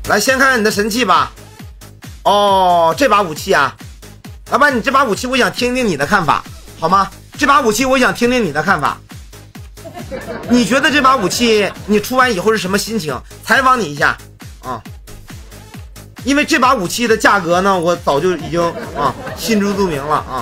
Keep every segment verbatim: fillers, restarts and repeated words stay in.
来，先看看你的神器吧。哦，这把武器啊，老板，你这把武器我想听听你的看法，好吗？这把武器我想听听你的看法。你觉得这把武器你出完以后是什么心情？采访你一下啊。因为这把武器的价格呢，我早就已经啊心知肚明了啊。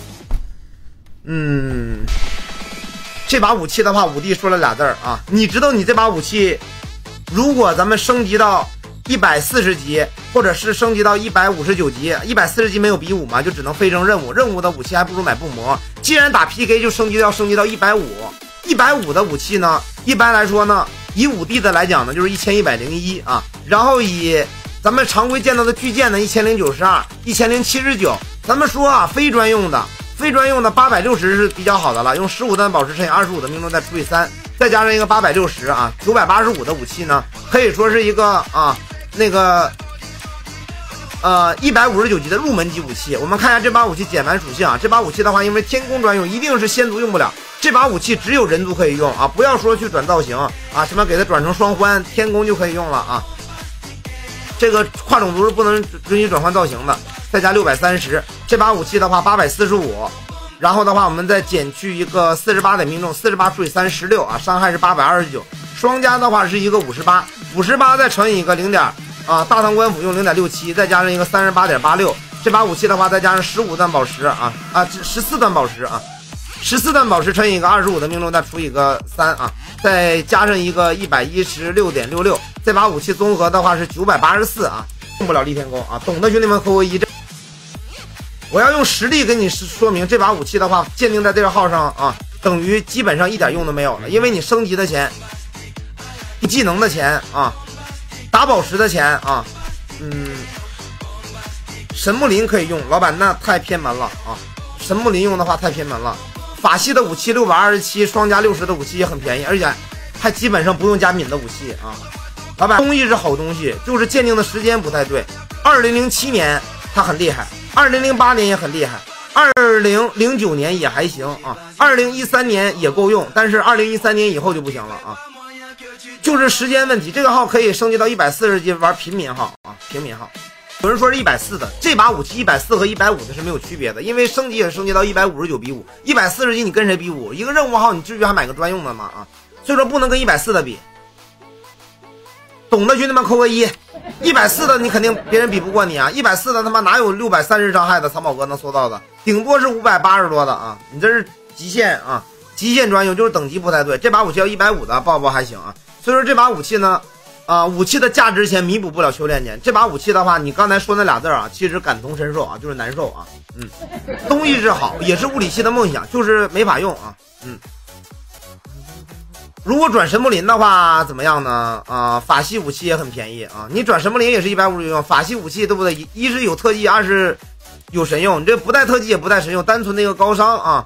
嗯，这把武器的话，武帝说了俩字儿啊。你知道你这把武器，如果咱们升级到一百四十级，或者是升级到一百五十九级，一百四十级没有比武嘛，就只能飞升任务。任务的武器还不如买不魔。既然打 P K 就升级要升级到一百五，一百五的武器呢，一般来说呢，以武帝的来讲呢，就是一千一百零一啊。然后以咱们常规见到的巨剑呢，一千零九十二，一千零七十九。咱们说啊，非专用的，非专用的八百六十是比较好的了。用十五弹宝石乘以二十五的命中再除以三，再加上一个八百六十啊，九百八十五的武器呢，可以说是一个啊那个呃一百五十九级的入门级武器。我们看一下这把武器减完属性啊，这把武器的话，因为天宫专用，一定是仙族用不了。这把武器只有人族可以用啊，不要说去转造型啊，什么给它转成双欢，天宫就可以用了啊。这个跨种族是不能允许转换造型的。再加六百三十，这把武器的话八百四十五，然后的话我们再减去一个四十八的命中，四十八除以三十六啊，伤害是八百二十九，双加的话是一个五十八，五十八再乘以一个零点啊，大唐官府用零点六七，再加上一个三十八点八六，这把武器的话再加上十五段宝石啊啊十四段宝石啊，十四段宝石乘以一个二十五的命中，再除以个三啊，再加上一个一百一十六点六六，这把武器综合的话是九百八十四啊，用不了逆天钩啊，懂的兄弟们扣个一。我要用实力跟你说明，这把武器的话，鉴定在这个号上啊，等于基本上一点用都没有了，因为你升级的钱、技能的钱啊、打宝石的钱啊，嗯，神木林可以用，老板那太偏门了啊！神木林用的话太偏门了。法系的武器六百二十七，双加六十的武器也很便宜，而且还基本上不用加敏的武器啊。老板，东西是好东西，就是鉴定的时间不太对。二零零七年它很厉害。二零零八年也很厉害，二零零九年也还行啊，二零一三年也够用，但是二零一三年以后就不行了啊，就是时间问题。这个号可以升级到一百四十级玩平民号啊，平民号。有人说是一百四的，这把武器一百四和一百五的是没有区别的，因为升级也升级到一百五十九比五，一百四十级你跟谁比五？一个任务号你至于还买个专用的吗？啊，所以说不能跟一百四的比。懂的兄弟们扣个一，一百四的你肯定别人比不过你啊！一百四的他妈哪有六百三十伤害的藏宝哥能搜到的？顶多是五百八十多的啊！你这是极限啊，极限专用，就是等级不太对。这把武器要一百五的抱抱还行啊。所以说这把武器呢，啊、呃，武器的价值钱弥补不了修炼钱。这把武器的话，你刚才说那俩字啊，其实感同身受啊，就是难受啊。嗯，东西是好，也是物理系的梦想，就是没法用啊。嗯。如果转神木林的话怎么样呢？啊、呃，法系武器也很便宜啊，你转神木林也是一百五十用，法系武器对不对？一是有特技，二是有神用，你这不带特技也不带神用，单纯的一个高伤啊。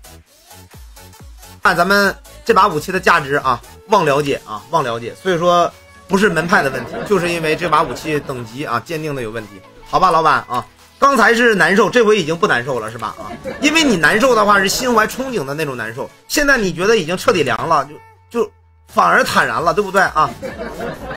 看咱们这把武器的价值啊，望了解啊，望了解。所以说不是门派的问题，就是因为这把武器等级啊鉴定的有问题，好吧，老板啊。刚才是难受，这回已经不难受了，是吧？啊，因为你难受的话是心怀憧憬的那种难受，现在你觉得已经彻底凉了，就。就反而坦然了，对不对啊？